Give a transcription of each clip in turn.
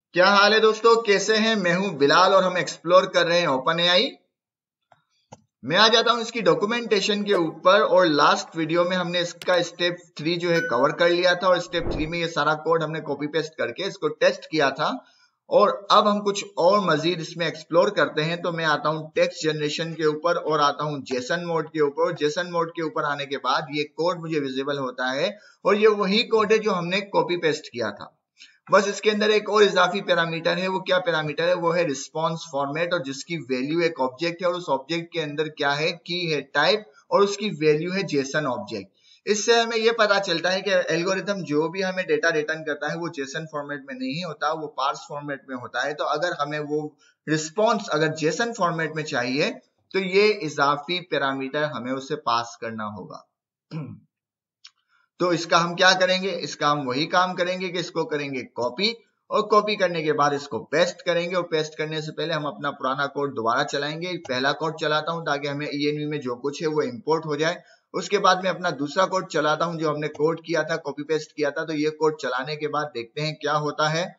क्या हाल है दोस्तों, कैसे हैं? मैं हूं बिलाल और हम एक्सप्लोर कर रहे हैं ओपन एआई। मैं आ जाता हूं इसकी डॉक्यूमेंटेशन के ऊपर और लास्ट वीडियो में हमने इसका स्टेप 3 जो है कवर कर लिया था और स्टेप 3 में ये सारा कोड हमने कॉपी पेस्ट करके इसको टेस्ट किया था। और अब हम कुछ और मजीद इसमें एक्सप्लोर करते हैं। तो मैं आता हूं टेक्स्ट जनरेशन के ऊपर और आता हूं जेसन मोड के ऊपर। जेसन मोड के ऊपर आने के बाद ये कोड मुझे विजिबल होता है और ये वही कोड है जो हमने कॉपी पेस्ट किया था। बस इसके अंदर एक और इजाफी पैरामीटर है। वो क्या पैरामीटर है? वो है रिस्पॉन्स फॉर्मेट, और जिसकी वैल्यू एक ऑब्जेक्ट है और उस ऑब्जेक्ट के अंदर क्या है, की है टाइप, और उसकी वैल्यू है जेसन ऑब्जेक्ट। इससे हमें ये पता चलता है कि एल्गोरिथम जो भी हमें डेटा रिटर्न करता है वो जेसन फॉर्मेट में नहीं होता, वो पार्स फॉर्मेट में होता है। तो अगर हमें वो रिस्पॉन्स अगर जेसन फॉर्मेट में चाहिए तो ये इजाफी पैरामीटर हमें उसे पास करना होगा। तो इसका हम क्या करेंगे? इसका हम वही काम करेंगे कि इसको करेंगे कॉपी, और कॉपी करने के बाद इसको पेस्ट करेंगे, और पेस्ट करने से पहले हम अपना पुराना कोड दोबारा चलाएंगे। पहला कोड चलाता हूं ताकि हमें env में जो कुछ है वो इंपोर्ट हो जाए। उसके बाद में अपना दूसरा कोड चलाता हूं जो हमने कोड किया था, कॉपी पेस्ट किया था। तो ये कोड चलाने के बाद देखते हैं क्या होता है।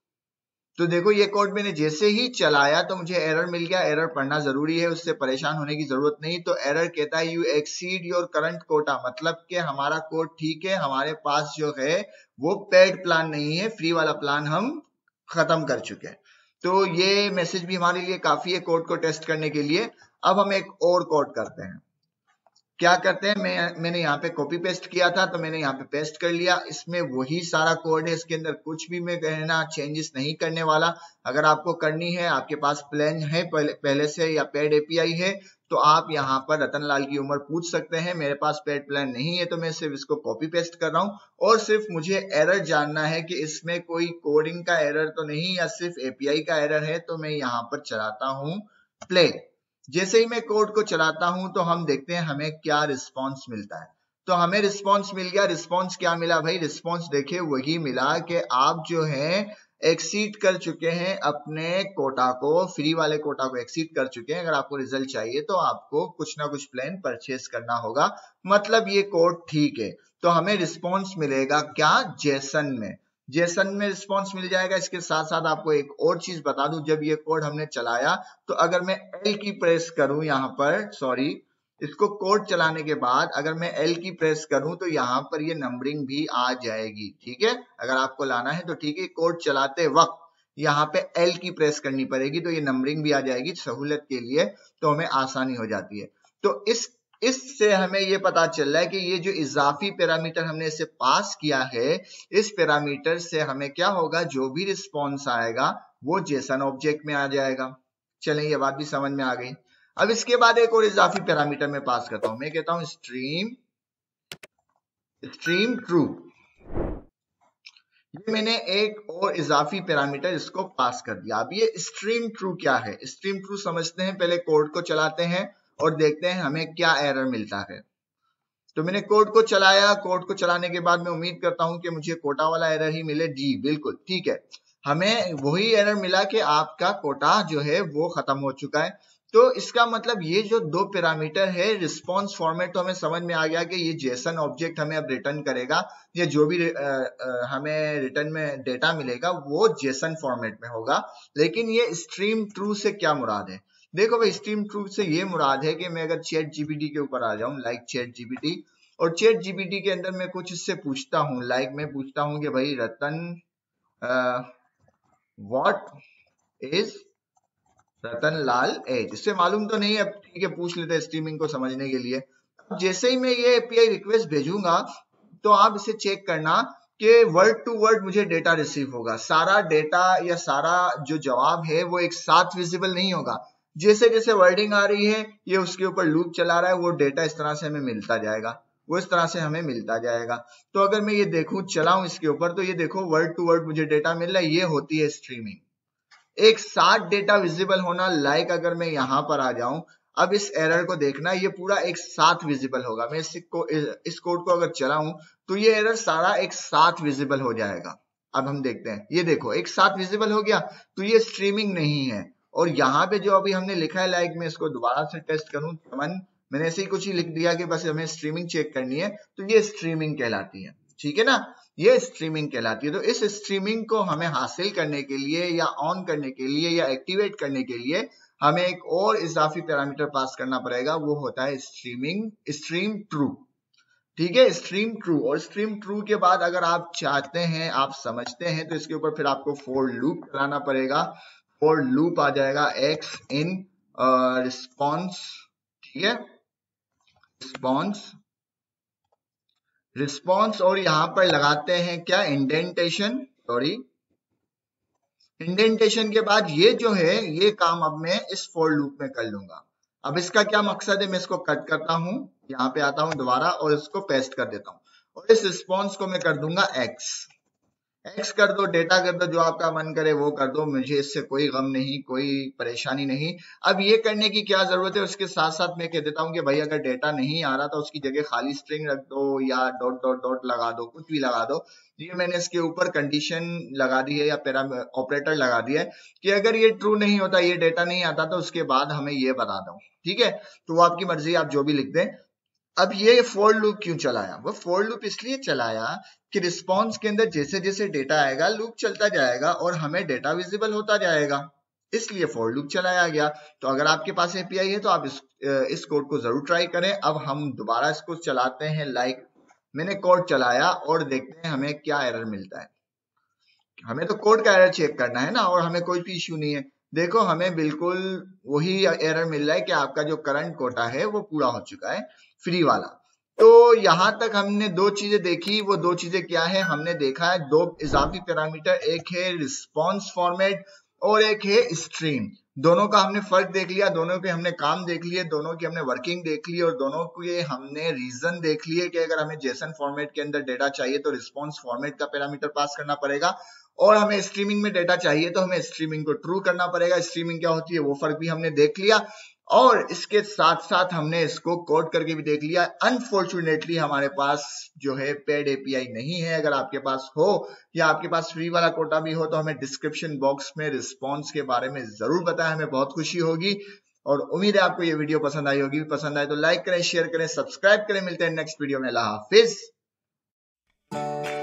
तो देखो, ये कोड मैंने जैसे ही चलाया तो मुझे एरर मिल गया। एरर पढ़ना जरूरी है, उससे परेशान होने की जरूरत नहीं। तो एरर कहता है you exceed your current quota, मतलब कि हमारा कोड ठीक है, हमारे पास जो है वो पेड प्लान नहीं है, फ्री वाला प्लान हम खत्म कर चुके हैं। तो ये मैसेज भी हमारे लिए काफी है कोड को टेस्ट करने के लिए। अब हम एक और कोड करते हैं। क्या करते हैं, मैंने यहाँ पे कॉपी पेस्ट किया था तो मैंने यहाँ पे पेस्ट कर लिया। इसमें वही सारा कोड है, इसके अंदर कुछ भी मैं कहना चेंजेस नहीं करने वाला। अगर आपको करनी है, आपके पास प्लान है पहले से या पेड एपीआई है, तो आप यहाँ पर रतन लाल की उम्र पूछ सकते हैं। मेरे पास पेड प्लान नहीं है तो मैं सिर्फ इसको कॉपी पेस्ट कर रहा हूँ, और सिर्फ मुझे एरर जानना है कि इसमें कोई कोडिंग का एरर तो नहीं या सिर्फ एपीआई का एरर है। तो मैं यहाँ पर चलाता हूँ प्ले। जैसे ही मैं कोड को चलाता हूं तो हम देखते हैं हमें क्या रिस्पॉन्स मिलता है। तो हमें रिस्पॉन्स मिल गया। रिस्पॉन्स क्या मिला भाई? रिस्पॉन्स देखिए वही मिला कि आप जो है एक्सीड कर चुके हैं अपने कोटा को, फ्री वाले कोटा को एक्सीड कर चुके हैं। अगर आपको रिजल्ट चाहिए तो आपको कुछ ना कुछ प्लान परचेस करना होगा, मतलब ये कोड ठीक है। तो हमें रिस्पॉन्स मिलेगा क्या? जेसन में। जेसन में रिस्पॉन्स मिल जाएगा। इसके साथ साथ आपको एक और चीज बता दूं, जब ये कोड हमने चलाया तो अगर मैं एल की प्रेस करूं यहाँ पर, सॉरी, इसको कोड चलाने के बाद अगर मैं एल की प्रेस करूं तो यहाँ पर ये नंबरिंग भी आ जाएगी। ठीक है, अगर आपको लाना है तो ठीक है, कोड चलाते वक्त यहाँ पे एल की प्रेस करनी पड़ेगी तो ये नंबरिंग भी आ जाएगी सहूलियत के लिए, तो हमें आसानी हो जाती है। तो इससे हमें ये पता चल रहा है कि ये जो इजाफी पैरामीटर हमने इसे पास किया है, इस पैरामीटर से हमें क्या होगा, जो भी रिस्पॉन्स आएगा वो जेसन ऑब्जेक्ट में आ जाएगा। चलें, ये बात भी समझ में आ गई। अब इसके बाद एक और इजाफी पैरामीटर मैं पास करता हूं। मैं कहता हूं स्ट्रीम ट्रू। ये मैंने एक और इजाफी पैरामीटर इसको पास कर दिया। अब ये स्ट्रीम ट्रू क्या है? स्ट्रीम ट्रू समझते हैं, पहले कोड को चलाते हैं और देखते हैं हमें क्या एरर मिलता है। तो मैंने कोड को चलाया। कोड को चलाने के बाद मैं उम्मीद करता हूं कि मुझे कोटा वाला एरर ही मिले। जी बिल्कुल ठीक है, हमें वही एरर मिला कि आपका कोटा जो है वो खत्म हो चुका है। तो इसका मतलब ये जो दो पैरामीटर है, रिस्पॉन्स फॉर्मेट तो हमें समझ में आ गया कि ये जेसन ऑब्जेक्ट हमें अब रिटर्न करेगा, या जो भी हमें रिटर्न में डेटा मिलेगा वो जेसन फॉर्मेट में होगा। लेकिन ये स्ट्रीम ट्रू से क्या मुराद है? देखो भाई, स्ट्रीम ट्रू से ये मुराद है कि मैं अगर चैट जीपीटी के ऊपर आ जाऊं, लाइक चैट जीपीटी, और चैट जीपीटी के अंदर मैं कुछ इससे पूछता हूं, लाइक मैं पूछता हूं कि भाई Ratan, what is Ratan Lal age. इससे मालूम तो नहीं है, अब ठीक है पूछ लेते हैं स्ट्रीमिंग को समझने के लिए। अब जैसे ही मैं ये एपीआई रिक्वेस्ट भेजूंगा तो आप इसे चेक करना कि वर्ड टू वर्ड मुझे डेटा रिसीव होगा। सारा डेटा या सारा जो जवाब है वो एक साथ विजिबल नहीं होगा। जैसे जैसे वर्डिंग आ रही है ये उसके ऊपर लूप चला रहा है, वो डेटा इस तरह से हमें मिलता जाएगा, वो इस तरह से हमें मिलता जाएगा। तो अगर मैं ये देखूं, चलाऊं इसके ऊपर, तो ये देखो वर्ड टू वर्ड मुझे डेटा मिल रहा है। ये होती है स्ट्रीमिंग, एक साथ डेटा विजिबल होना। लाइक अगर मैं यहां पर आ जाऊं, अब इस एरर को देखना, ये पूरा एक साथ विजिबल होगा। मैं इस कोड को अगर चलाऊं तो ये एरर सारा एक साथ विजिबल हो जाएगा। अब हम देखते हैं, ये देखो एक साथ विजिबल हो गया, तो ये स्ट्रीमिंग नहीं है। और यहाँ पे जो अभी हमने लिखा है, लाइक मैं इसको दोबारा से टेस्ट करूं, मैंने ऐसे ही कुछ ही लिख दिया कि बस हमें स्ट्रीमिंग चेक करनी है, तो ये स्ट्रीमिंग कहलाती है। ठीक है ना, ये स्ट्रीमिंग कहलाती है। तो इस स्ट्रीमिंग को हमें हासिल करने के लिए या ऑन करने के लिए या एक्टिवेट करने के लिए हमें एक और इजाफी पैरामीटर पास करना पड़ेगा, वो होता है स्ट्रीम ट्रू। ठीक है, स्ट्रीम ट्रू। और स्ट्रीम ट्रू के बाद अगर आप चाहते हैं, आप समझते हैं, तो इसके ऊपर फिर आपको फॉर लूप चलाना पड़ेगा। फॉर लूप आ जाएगा एक्स इन रिस्पॉन्स, ठीक है, रिस्पॉन्स और यहां पर लगाते हैं क्या, इंडेंटेशन, सॉरी, इंडेंटेशन के बाद ये जो है ये काम अब मैं इस फॉर लूप में कर लूंगा। अब इसका क्या मकसद है, मैं इसको कट करता हूं, यहाँ पे आता हूं दोबारा और इसको पेस्ट कर देता हूं और इस रिस्पॉन्स को मैं कर दूंगा एक्स कर दो, डेटा कर दो, जो आपका मन करे वो कर दो, मुझे इससे कोई गम नहीं, कोई परेशानी नहीं। अब ये करने की क्या जरूरत है, उसके साथ साथ मैं कह देता हूँ कि भाई अगर डेटा नहीं आ रहा तो उसकी जगह खाली स्ट्रिंग रख दो या डॉट डॉट डॉट लगा दो, कुछ भी लगा दो। ये मैंने इसके ऊपर कंडीशन लगा दी है या ऑपरेटर लगा दिया है कि अगर ये ट्रू नहीं होता, ये डेटा नहीं आता, तो उसके बाद हमें ये बता दो। ठीक है, तो वो आपकी मर्जी, आप जो भी लिख दें। अब ये फॉर लूप क्यों चलाया, वो फॉर लूप इसलिए चलाया कि रिस्पॉन्स के अंदर जैसे जैसे डेटा आएगा लूप चलता जाएगा और हमें डेटा विजिबल होता जाएगा, इसलिए फॉर लूप चलाया गया। तो अगर आपके पास एपीआई है तो आप इस कोड को जरूर ट्राई करें। अब हम दोबारा इसको चलाते हैं, मैंने कोड चलाया और देखते हैं हमें क्या एरर मिलता है। हमें तो कोड का एरर चेक करना है ना, और हमें कोई भी इश्यू नहीं है। देखो हमें बिल्कुल वही एरर मिल रहा है कि आपका जो करंट कोटा है वो पूरा हो चुका है, फ्री वाला। तो यहां तक हमने दो चीजें देखी, वो दो चीजें क्या है, हमने देखा है दो इजाफी पैरामीटर, एक है रिस्पॉन्स फॉर्मेट और एक है स्ट्रीम। दोनों का हमने फर्क देख लिया, दोनों के हमने काम देख लिए, दोनों की हमने वर्किंग देख ली और दोनों के हमने रीजन देख लिए कि अगर हमें जेसन फॉर्मेट के अंदर डेटा चाहिए तो रिस्पॉन्स फॉर्मेट का पैरामीटर पास करना पड़ेगा, और हमें स्ट्रीमिंग में डेटा चाहिए तो हमें स्ट्रीमिंग को ट्रू करना पड़ेगा। स्ट्रीमिंग क्या होती है वो फर्क भी हमने देख लिया, और इसके साथ साथ हमने इसको कोड करके भी देख लिया। अनफॉर्चुनेटली हमारे पास जो है पेड एपीआई नहीं है। अगर आपके पास हो या आपके पास फ्री वाला कोटा भी हो तो हमें डिस्क्रिप्शन बॉक्स में रिस्पॉन्स के बारे में जरूर बताएं, हमें बहुत खुशी होगी। और उम्मीद है आपको ये वीडियो पसंद आई होगी, पसंद आए तो लाइक करें, शेयर करें, सब्सक्राइब करें। मिलते हैं नेक्स्ट वीडियो में। अल्लाह हाफिज।